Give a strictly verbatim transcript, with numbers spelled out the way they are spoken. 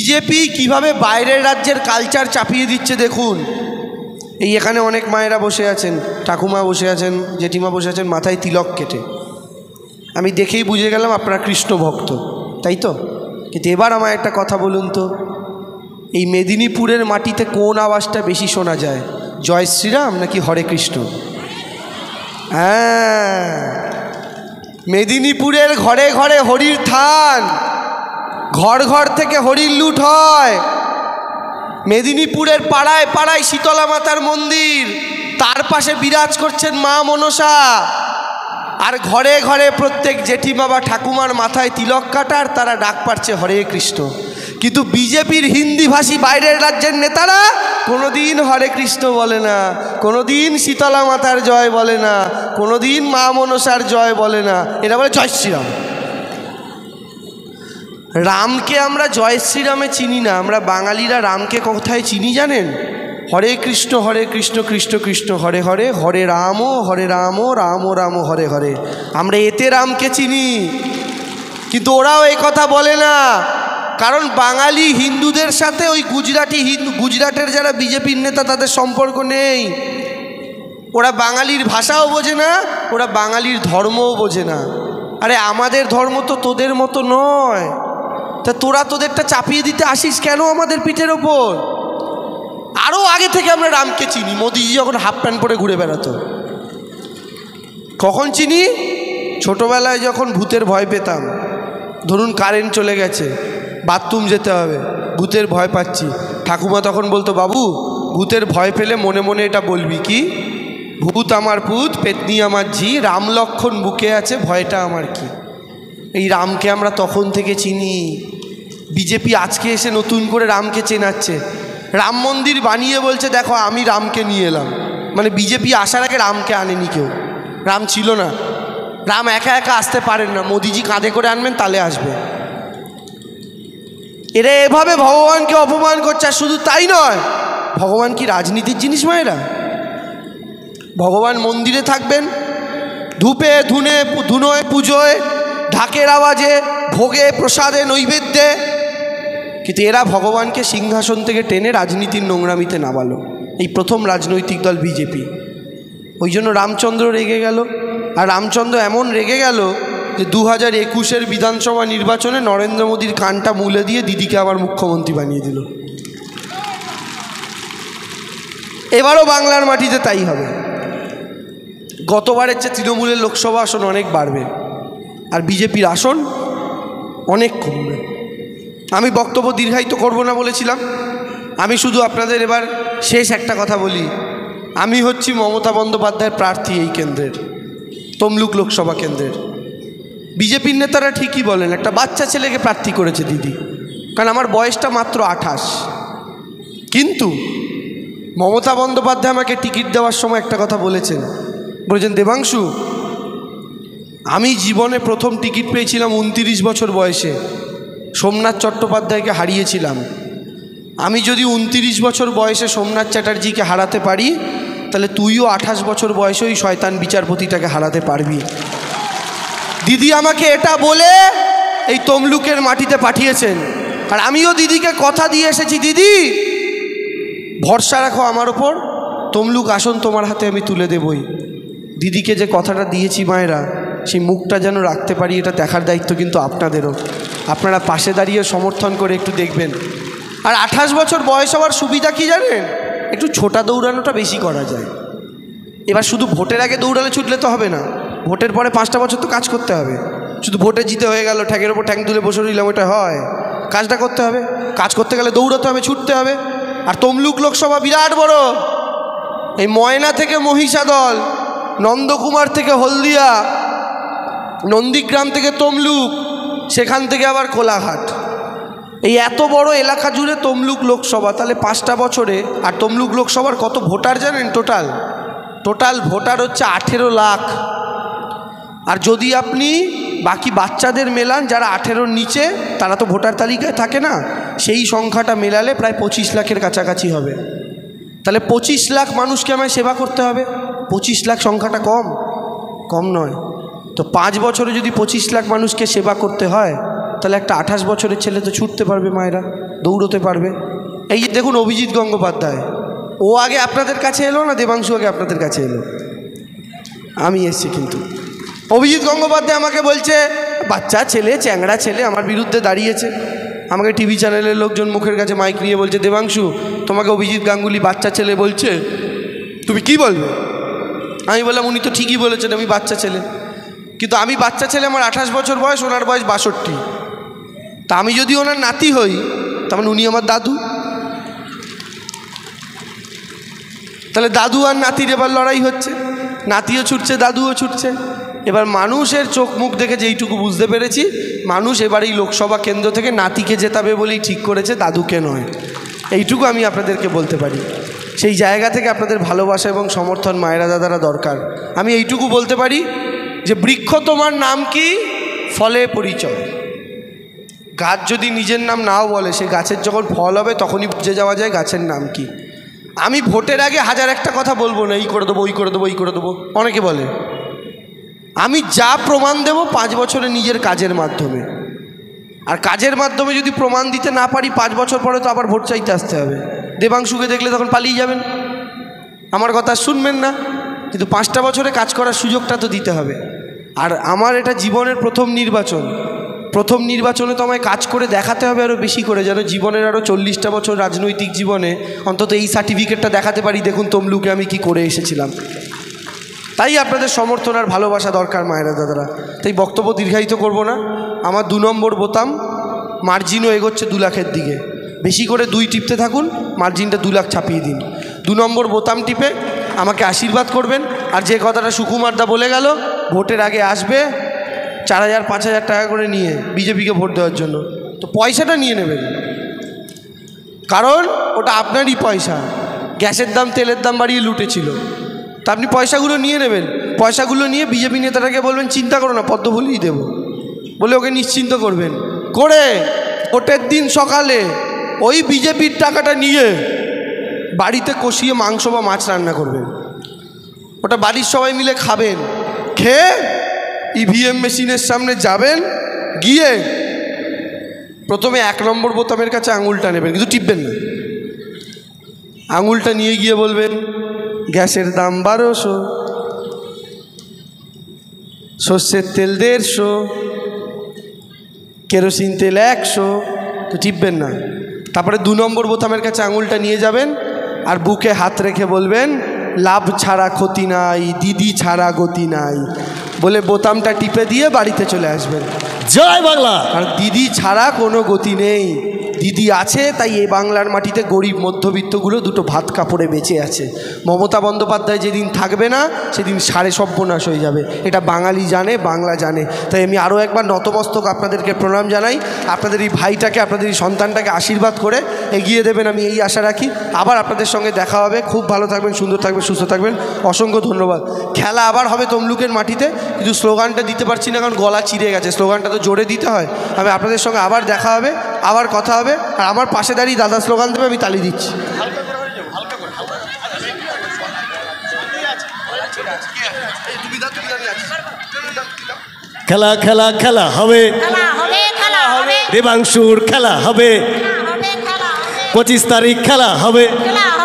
BJP কিভাবে বাইরের রাজ্যের কালচার চাপিয়ে দিচ্ছে দেখুন। এই এখানে অনেক মায়েরা বসে আছেন, ঠাকুমা বসে আছেন, জেঠিমা বসে আছেন মাথায় তিলক কেটে। আমি দেখেই বুঝে গেলাম আপনারা কৃষ্ণ ভক্ত, তাই তো? কিন্তু এবার আমার একটা কথা বলুন তো, এই মেদিনীপুরের মাটিতে কোন আওয়াজটা বেশি শোনা যায়, জয় শ্রীরাম নাকি হরে কৃষ্ণ? হ্যাঁ, মেদিনীপুরের ঘরে ঘরে হরির থান, ঘর ঘর থেকে হরির লুট হয়। মেদিনীপুরের পাড়ায় পাড়ায় শীতলা মাতার মন্দির, তার পাশে বিরাজ করছেন মা মনসা, আর ঘরে ঘরে প্রত্যেক জেঠিমা বা ঠাকুমার মাথায় তিলক কাটার, তারা ডাক পাচ্ছে হরে কৃষ্ণ। কিন্তু বিজেপির হিন্দিভাষী বাইরের রাজ্যের নেতারা কোনোদিন হরে কৃষ্ণ বলে না, কোনোদিন শীতলা মাতার জয় বলে না, কোনোদিন মা মনসার জয় বলে না, এটা বলে জয় শ্রীরাম। রামকে আমরা জয় শ্রীরামে চিনি না, আমরা বাঙালিরা রামকে কোথায় চিনি জানেন? হরে কৃষ্ণ হরে কৃষ্ণ কৃষ্ণ কৃষ্ণ হরে হরে, হরে রাম হরে রাম রাম রাম হরে হরে, আমরা এতে রামকে চিনি। কিন্তু ওরাও এই কথা বলে না, কারণ বাঙালি হিন্দুদের সাথে ওই গুজরাটি হিন্দু গুজরাটের যারা বিজেপির নেতা তাদের সম্পর্ক নেই। ওরা বাঙালির ভাষাও বোঝে না, ওরা বাঙালির ধর্মও বোঝে না। আরে আমাদের ধর্ম তো তোদের মতো নয়, তা তোরা তোদেরটা চাপিয়ে দিতে আসিস কেন আমাদের পিঠের ওপর? আরও আগে থেকে আমরা রামকে চিনি, মোদিজি যখন হাফ প্যান্ট পরে ঘুরে বেড়াতো। কখন চিনি? ছোটোবেলায় যখন ভূতের ভয় পেতাম, ধরুন কারেন্ট চলে গেছে, বাথরুম যেতে হবে, ভূতের ভয় পাচ্ছি, ঠাকুমা তখন বলতো, বাবু ভূতের ভয় পেলে মনে মনে এটা বলবি কি, ভূত আমার পুত পেতনি আমার ঝি, রাম লক্ষণ বুকে আছে ভয়টা আমার কি। এই রামকে আমরা তখন থেকে চিনি। বিজেপি আজকে এসে নতুন করে রামকে চেনাচ্ছে, রাম মন্দির বানিয়ে বলছে দেখো আমি রামকে নিয়ে এলাম। মানে বিজেপি আসার আগে রামকে আনেনি কেউ, রাম ছিল না, রাম একা একা আসতে পারেন না, মোদিজি কাঁধে করে আনবেন তাহলে আসবে। এরা এভাবে ভগবানকে অপমান করছে। আর শুধু তাই নয়, ভগবান কি রাজনীতির জিনিস মায়েরা? ভগবান মন্দিরে থাকবেন, ধূপে ধুনে ধুনোয় পুজোয় ঢাকের আওয়াজে ভোগে প্রসাদে নৈবেদ্যে, কিন্তু এরা ভগবানকে সিংহাসন থেকে টেনে রাজনীতির নোংরামিতে নামালো। এই প্রথম রাজনৈতিক দল বিজেপি। ওই জন্য রামচন্দ্র রেগে গেল। আর রামচন্দ্র এমন রেগে গেল যে দু হাজার একুশের বিধানসভা নির্বাচনে নরেন্দ্র মোদীর কানটা মুলে দিয়ে দিদিকে আবার মুখ্যমন্ত্রী বানিয়ে দিল। এবারও বাংলার মাটিতে তাই হবে। গতবারের চেয়ে তৃণমূলের লোকসভা আসন অনেক বাড়বে, আর বিজেপির আসন অনেক কমবে। আমি বক্তব্য দীর্ঘায়িত করব না বলেছিলাম, আমি শুধু আপনাদের এবার শেষ একটা কথা বলি। আমি হচ্ছি মমতা বন্দ্যোপাধ্যায়ের প্রার্থী এই কেন্দ্রের, তমলুক লোকসভা কেন্দ্রের। বিজেপির নেতারা ঠিকই বলেন একটা বাচ্চা ছেলেকে প্রার্থী করেছে দিদি, কারণ আমার বয়সটা মাত্র আঠাশ। কিন্তু মমতা বন্দ্যোপাধ্যায় আমাকে টিকিট দেওয়ার সময় একটা কথা বলেছেন, বলেছেন দেবাংশু, আমি জীবনে প্রথম টিকিট পেয়েছিলাম উনতিরিশ বছর বয়সে, সোমনাথ চট্টোপাধ্যায়কে হারিয়েছিলাম। আমি যদি উনতিরিশ বছর বয়সে সোমনাথ চ্যাটার্জিকে হারাতে পারি, তাহলে তুইও আঠাশ বছর বয়সে ওই শয়তান বিচারপতিটাকে হারাতে পারবি। দিদি আমাকে এটা বলে এই তমলুকের মাটিতে পাঠিয়েছেন। আর আমিও দিদিকে কথা দিয়ে এসেছি, দিদি ভরসা রাখো আমার ওপর, তমলুক আসন তোমার হাতে আমি তুলে দেবই। দিদিকে যে কথাটা দিয়েছি মায়েরা, সেই মুখটা যেন রাখতে পারি, এটা দেখার দায়িত্ব কিন্তু আপনাদেরও। আপনারা পাশে দাঁড়িয়ে সমর্থন করে একটু দেখবেন। আর আঠাশ বছর বয়স হওয়ার সুবিধা কি জানেন? একটু ছোটা দৌড়ানোটা বেশি করা যায়। এবার শুধু ভোটের আগে দৌড়ালে ছুটলে তো হবে না, ভোটের পরে পাঁচটা বছর তো কাজ করতে হবে। শুধু ভোটে জিতে হয়ে গেল, ঠ্যাঙের ওপর ঠ্যাং তুলে বসে রইলাম, ওটা হয়? কাজটা করতে হবে, কাজ করতে গেলে দৌড়াতে হবে, ছুটতে হবে। আর তমলুক লোকসভা বিরাট বড়, এই ময়না থেকে মহিষাদল, নন্দকুমার থেকে হলদিয়া, নন্দীগ্রাম থেকে তমলুক, সেখান থেকে আবার কোলাঘাট, এই এত বড় এলাকা জুড়ে তমলুক লোকসভা। তাহলে পাঁচটা বছরে, আর তমলুক লোকসভার কত ভোটার জানেন? টোটাল টোটাল ভোটার হচ্ছে আঠেরো লাখ। আর যদি আপনি বাকি বাচ্চাদের মেলান যারা আঠেরোর নিচে, তারা তো ভোটার তালিকায় থাকে না, সেই সংখ্যাটা মেলালে প্রায় পঁচিশ লাখের কাছাকাছি হবে। তাহলে পঁচিশ লাখ মানুষকে আমায় সেবা করতে হবে। পঁচিশ লাখ সংখ্যাটা কম কম নয় তো পাঁচ বছরে যদি পঁচিশ লাখ মানুষকে সেবা করতে হয়, তাহলে একটা আঠাশ বছরের ছেলে তো ছুটতে পারবে, মায়েরা দৌড়তে পারবে। এই যে দেখুন অভিজিৎ গঙ্গোপাধ্যায়, ও আগে আপনাদের কাছে এলো না দেবাংশু আগে আপনাদের কাছে এলো? আমি এসছি। কিন্তু অভিজিৎ গঙ্গোপাধ্যায় আমাকে বলছে বাচ্চা ছেলে, চ্যাংড়া ছেলে আমার বিরুদ্ধে দাঁড়িয়েছে। আমাকে টিভি চ্যানেলের লোকজন মুখের কাছে মাইক নিয়ে বলছে দেবাংশু তোমাকে অভিজিৎ গাঙ্গুলি বাচ্চা ছেলে বলছে, তুমি কি বলবে? আমি বললাম উনি তো ঠিকই বলেছেন, আমি বাচ্চা ছেলে। কিন্তু আমি বাচ্চা ছেলে, আমার আঠাশ বছর বয়স, ওনার বয়স বাষট্টি। তা আমি যদি ওনার নাতি হই তার মানে উনি আমার দাদু। তাহলে দাদু আর নাতির এবার লড়াই হচ্ছে, নাতিও ছুটছে দাদুও ছুটছে। এবার মানুষের চোখ মুখ দেখে যেইটুকু বুঝতে পেরেছি, মানুষ এবার এই লোকসভা কেন্দ্র থেকে নাতিকে জেতাবে বলেই ঠিক করেছে, দাদুকে নয়। এইটুকু আমি আপনাদেরকে বলতে পারি। সেই জায়গা থেকে আপনাদের ভালোবাসা এবং সমর্থন মায়েরা দাদারা দরকার। আমি এইটুকু বলতে পারি যে বৃক্ষ তোমার নাম কি, ফলে পরিচয়। গাছ যদি নিজের নাম নাও বলে, সেই গাছের যখন ফল হবে তখনই বুঝে যাওয়া যায় গাছের নাম কি। আমি ভোটের আগে হাজার একটা কথা বলবো না, এই করে দেবো ওই করে দেবো এই করে দেবো, অনেকে বলে। আমি যা প্রমাণ দেব পাঁচ বছরে নিজের কাজের মাধ্যমে। আর কাজের মাধ্যমে যদি প্রমাণ দিতে না পারি, পাঁচ বছর পরে তো আবার ভোট চাইতে আসতে হবে। দেবাংশুকে দেখলে তখন পালিয়ে যাবেন, আমার কথা শুনবেন না। কিন্তু পাঁচটা বছরে কাজ করার সুযোগটা তো দিতে হবে। আর আমার এটা জীবনের প্রথম নির্বাচন, প্রথম নির্বাচনে তো আমায় কাজ করে দেখাতে হবে আরও বেশি করে, যেন জীবনের আরও চল্লিশটা বছর রাজনৈতিক জীবনে অন্তত এই সার্টিফিকেটটা দেখাতে পারি, দেখুন তমলুকে আমি কি করে এসেছিলাম। তাই আপনাদের সমর্থন আর ভালোবাসা দরকার মায়েরা দাদারা। তাই বক্তব্য দীর্ঘায়িত করব না। আমার দু নম্বর বোতাম, মার্জিনও এগোচ্ছে দু লাখের দিকে। বেশি করে দুই টিপতে থাকুন, মার্জিনটা দু লাখ ছাপিয়ে দিন। দু নম্বর বোতাম টিপে আমাকে আশীর্বাদ করবেন। আর যে কথাটা সুকুমারদা বলে গেল, ভোটের আগে আসবে চার হাজার পাঁচ হাজার টাকা করে নিয়ে বিজেপিকে ভোট দেওয়ার জন্য, তো পয়সাটা নিয়ে নেবেন, কারণ ওটা আপনারই পয়সা। গ্যাসের দাম তেলের দাম বাড়িয়ে লুটেছিল, তা আপনি পয়সাগুলো নিয়ে নেবেন। পয়সাগুলো নিয়ে বিজেপি নেতাটাকে বলবেন চিন্তা করো না, পদ্মফুলই দেবো বলে ওকে নিশ্চিন্ত করবেন। করে ভোটের দিন সকালে ওই বিজেপির টাকাটা নিয়ে বাড়িতে কষিয়ে মাংস বা মাছ রান্না করবেন, ওটা বাড়ির সবাই মিলে খাবেন। খেয়ে ইভিএম মেশিনের সামনে যাবেন, গিয়ে প্রথমে এক নম্বর বোতামের কাছে আঙুলটা নেবেন, কিন্তু টিপবেন না। আঙুলটা নিয়ে গিয়ে বলবেন গ্যাসের দাম বারোশো, সর্ষের তেল দেড়শো, কেরোসিন তেল একশো, তো টিপবেন না। তারপরে দু নম্বর বোতামের কাছে আঙুলটা নিয়ে যাবেন আর বুকে হাত রেখে বলবেন লাভ ছাড়া ক্ষতি নাই, দিদি ছাড়া গতি নাই, বলে বোতামটা টিপে দিয়ে বাড়িতে চলে আসবেন। জয় বাংলা। আর দিদি ছাড়া কোনো গতি নেই, দিদি আছে তাই এই বাংলার মাটিতে গরিব মধ্যবিত্তগুলো দুটো ভাত কাপড়ে বেঁচে আছে। মমতা বন্দ্যোপাধ্যায় যেদিন থাকবে না সেদিন সাড়ে সর্বনাশ হয়ে যাবে, এটা বাঙালি জানে, বাংলা জানে। তাই আমি আরও একবার নতমস্তক আপনাদেরকে প্রণাম জানাই। আপনাদের এই ভাইটাকে, আপনাদের এই সন্তানটাকে আশীর্বাদ করে এগিয়ে দেবেন, আমি এই আশা রাখি। আবার আপনাদের সঙ্গে দেখা হবে। খুব ভালো থাকবেন, সুন্দর থাকবেন, সুস্থ থাকবেন। অসংখ্য ধন্যবাদ। খেলা আবার হবে তমলুকের মাটিতে, কিন্তু স্লোগানটা দিতে পারছি না কারণ গলা চিরে গেছে। স্লোগানটা তো জোরে দিতে হয়। আমি আপনাদের সঙ্গে আবার দেখা হবে, আবার কথা হবে। আর আমার পাশে দাঁড়িয়ে দাদা স্লোগান দেবে, আমি তালি দিচ্ছি। খেলা খেলা খেলা হবে, দেবাংশুর খেলা হবে, পঁচিশ তারিখ খেলা হবে।